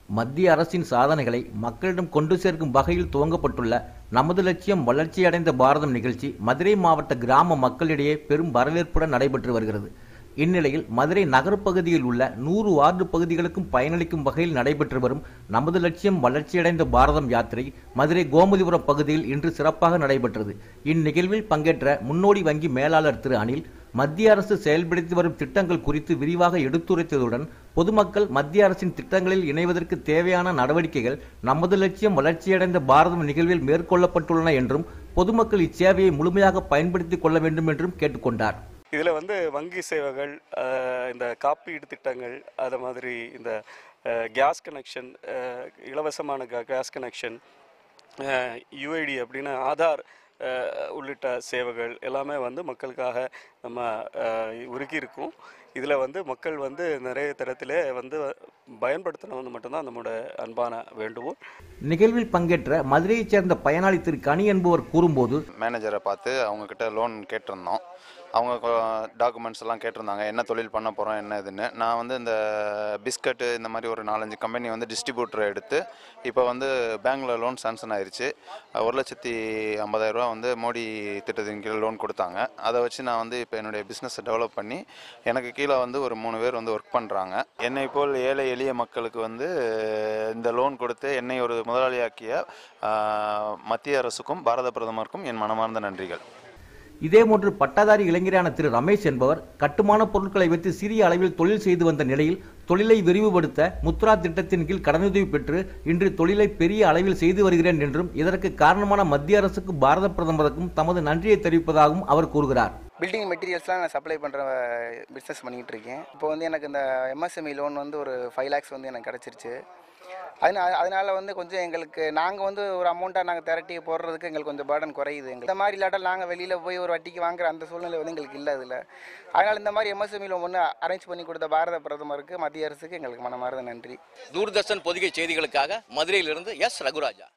மத்திய அரசின் சாதனைகளை மக்களிடம் கொண்டு சேர்க்கும் வகையில் துவங்கப்பட்டுள்ள நமது லட்சியம் வளர்ச்சியடைந்த பாரதம் நிகழ்ச்சி மதுரை மாவட்ட கிராம மக்களிடையே பெரும் வரவேற்புடன் நடைபெற்று வருகிறது. இந்நிலையில் மதுரை நகரப்பகுதியில் உள்ள 100 வார்டு பகுதிகளுக்கும் பயனளிக்கும் வகையில் நடைபெற்று வரும் நமது லட்சியம் வளர்ச்சியடைந்த பாரதம் யாத்திரை மதுரை கோமதிபுரம் பகுதியில் இன்று சிறப்பாக நடைபெற்றது. இந்நிகழ்வில் பங்கேற்ற முன்னோடி வங்கி மேலாளர் திரு அனில் மத்திய அரசு செயல்படுத்தி வரும் திட்டங்கள் குறித்து விரிவாக எடுத்துரைத்ததுடன் பொதுமக்கள் மத்திய அரசின் திட்டங்களில் இணைவதற்கு தேவையான நடவடிக்கைகள் நமது லட்சியம் வளர்ச்சியடைந்த பாரதம் நிகழ்வில் மேற்கொள்ளப்பட்டுள்ளன என்றும் பொதுமக்கள் இச்சேவையை முழுமையாக பயன்படுத்திக் கொள்ள வேண்டும் என்றும் கேட்டுக்கொண்டார். இதில் வங்கி சேவைகள், இந்த காப்பீடு திட்டங்கள், அது மாதிரி இந்த கேஸ் கனெக்ஷன், இலவசமான கேஸ் கனெக்ஷன், யுஐடி அப்படின்னு ஆதார் உள்ளிட்ட சேவைகள் எல்லாமே மக்களுக்காக நம்ம ஒதுக்கியிருக்கோம். இதில் மக்கள் நிறைய தரத்திலே பயன்படுத்தணும் மட்டும்தான் நம்மளோட அன்பான வேண்டுவோம். நிகழ்வில் பங்கேற்ற மதுரையைச் சேர்ந்த பயனாளி திரு கனி என்பவர் கூறும்போது, மேனேஜரை பார்த்து அவங்கக்கிட்ட லோன் கேட்டிருந்தோம். அவங்க டாக்குமெண்ட்ஸ் எல்லாம் கேட்டிருந்தாங்க, என்ன தொழில் பண்ண போகிறோம் என்ன இதுன்னு. நான் இந்த பிஸ்கட்டு இந்த மாதிரி ஒரு 4-5 கம்பெனி டிஸ்ட்ரிபியூட்டரை எடுத்து இப்போ பேங்க்கில் லோன் சாங்ஷன் ஆயிடுச்சு. 1,50,000 ரூபா மோடி திட்டத்தின் கீழே லோன் கொடுத்தாங்க. அதை வச்சு நான் இப்போ என்னுடைய பிஸ்னஸை டெவலப் பண்ணி எனக்கு கீழே ஒரு 3 பேர் ஒர்க் பண்ணுறாங்க. என்னை போல் ஏழை எளிய மக்களுக்கு இந்த லோன் கொடுத்து என்னை ஒரு முதலாளியாக்கிய மத்திய அரசுக்கும் பாரத பிரதமருக்கும் என் மனமார்ந்த நன்றிகள். இதேபோன்று பட்டதாரி இளைஞரான திரு ரமேஷ் என்பவர் கட்டுமான பொருட்களை வைத்து சிறிய அளவில் தொழில் செய்து வந்த நிலையில் தொழிலை விரிவுபடுத்த முத்ரா திட்டத்தின் கீழ் கடனுதவி பெற்று இன்று தொழிலை பெரிய அளவில் செய்து வருகிறேன் என்றும் இதற்கு காரணமான மத்திய அரசுக்கும் பாரத பிரதமருக்கும் தமது நன்றியை தெரிவிப்பதாகவும் அவர் கூறுகிறார். பில்டிங் மெட்டீரியல்ஸ்லாம் நான் சப்ளை பண்ணுற பிஸ்னஸ் பண்ணிகிட்டு இருக்கேன். இப்போ எனக்கு இந்த எம்எஸ்எம்இ லோன் ஒரு 5 lakhs எனக்கு கிடச்சிருச்சு. அதனால் கொஞ்சம் எங்களுக்கு நாங்கள் ஒரு அமௌண்ட்டாக நாங்கள் திரட்டி போடுறதுக்கு எங்களுக்கு கொஞ்சம் பேர்டன் குறையுது. இந்த மாதிரி இல்லாட்டால் நாங்கள் வெளியில் போய் ஒரு வட்டிக்கு வாங்குற அந்த சூழ்நிலை எங்களுக்கு இல்லை. அதில் அதனால் இந்த மாதிரி எம்எஸ்எம்இ லோன் அரேஞ்ச் பண்ணி கொடுத்த பாரத பிரதமருக்கு மத்திய அரசுக்கு எங்களுக்கு மனமார்ந்த நன்றி. தூர்தர்ஷன் பொதிகை செய்திகளுக்காக மதுரையிலிருந்து எஸ். ரகுராஜா.